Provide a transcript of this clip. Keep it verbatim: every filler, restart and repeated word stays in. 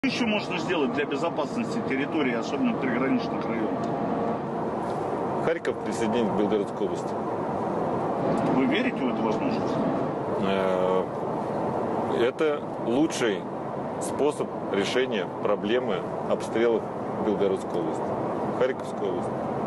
Что еще можно сделать для безопасности территории, особенно в приграничных районах? Харьков присоединить к Белгородской области. Вы верите в эту возможность? Это лучший способ решения проблемы обстрелов Белгородской области, Харьковской области.